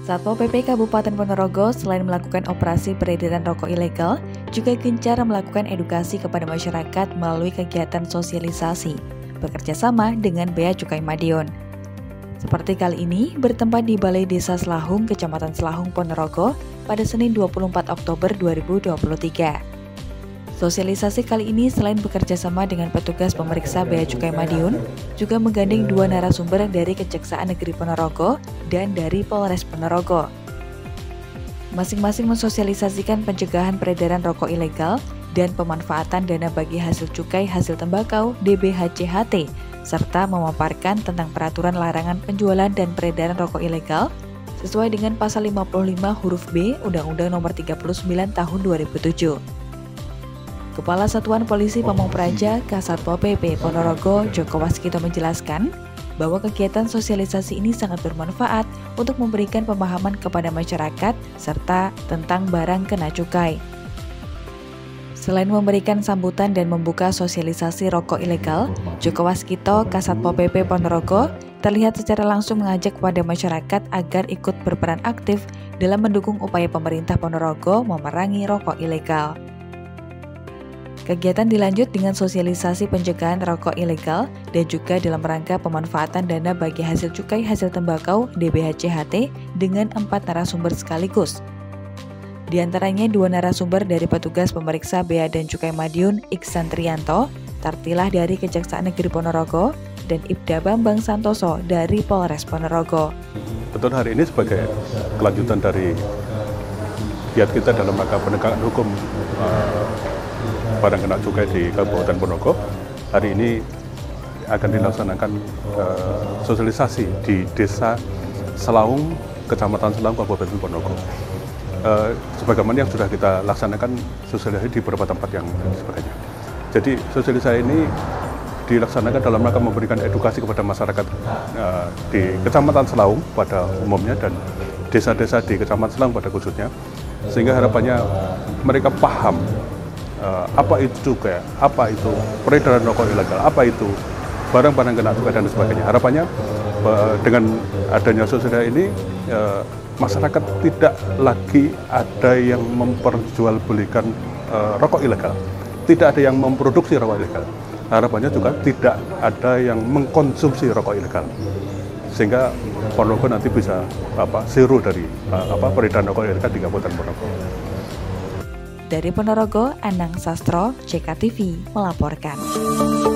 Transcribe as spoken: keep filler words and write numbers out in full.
Satpol P P Kabupaten Ponorogo selain melakukan operasi peredaran rokok ilegal, juga gencar melakukan edukasi kepada masyarakat melalui kegiatan sosialisasi, bekerja sama dengan Bea Cukai Madiun. Seperti kali ini, bertempat di Balai Desa Selahung, Kecamatan Selahung, Ponorogo, pada Senin dua puluh empat Oktober dua ribu dua puluh tiga. Sosialisasi kali ini selain bekerja sama dengan petugas pemeriksa Bea Cukai Madiun, juga menggandeng dua narasumber dari Kejaksaan Negeri Ponorogo dan dari Polres Ponorogo. Masing-masing mensosialisasikan pencegahan peredaran rokok ilegal dan pemanfaatan dana bagi hasil cukai hasil tembakau D B H C H T, serta memaparkan tentang peraturan larangan penjualan dan peredaran rokok ilegal sesuai dengan pasal lima puluh lima huruf B Undang-Undang Nomor tiga puluh sembilan Tahun dua ribu tujuh. Kepala Satuan Polisi Pamong Praja Kasatpol P P Ponorogo Joko Waskito menjelaskan bahwa kegiatan sosialisasi ini sangat bermanfaat untuk memberikan pemahaman kepada masyarakat serta tentang barang kena cukai. Selain memberikan sambutan dan membuka sosialisasi rokok ilegal, Joko Waskito Kasatpol P P Ponorogo terlihat secara langsung mengajak kepada masyarakat agar ikut berperan aktif dalam mendukung upaya pemerintah Ponorogo memerangi rokok ilegal. Kegiatan dilanjut dengan sosialisasi pencegahan rokok ilegal dan juga dalam rangka pemanfaatan dana bagi hasil cukai hasil tembakau D B H C H T dengan empat narasumber sekaligus. Di antaranya dua narasumber dari petugas pemeriksa Bea dan Cukai Madiun Iksan Trianto, Tartilah dari Kejaksaan Negeri Ponorogo, dan Ibda Bambang Santoso dari Polres Ponorogo. Betul, hari ini sebagai kelanjutan dari giat kita dalam rangka penegakan hukum uh, barang kena cukai di Kabupaten Ponorogo, hari ini akan dilaksanakan uh, sosialisasi di Desa Selahung, Kecamatan Selahung, Kabupaten Ponorogo. Uh, sebagaimana yang sudah kita laksanakan sosialisasi di beberapa tempat yang sebagainya. Jadi sosialisasi ini dilaksanakan dalam rangka memberikan edukasi kepada masyarakat uh, di Kecamatan Selahung pada umumnya dan desa-desa di Kecamatan Selahung pada khususnya, sehingga harapannya mereka paham Uh, apa itu cukai, apa itu peredaran rokok ilegal, apa itu barang-barang kena cukai dan sebagainya. Harapannya uh, dengan adanya sosialisasi ini uh, masyarakat tidak lagi ada yang memperjualbelikan uh, rokok ilegal, tidak ada yang memproduksi rokok ilegal. Harapannya juga tidak ada yang mengkonsumsi rokok ilegal, sehingga Ponorogo nanti bisa apa zero dari uh, apa peredaran rokok ilegal di Kabupaten Ponorogo. Dari Ponorogo, Anang Sastro, C K T V melaporkan.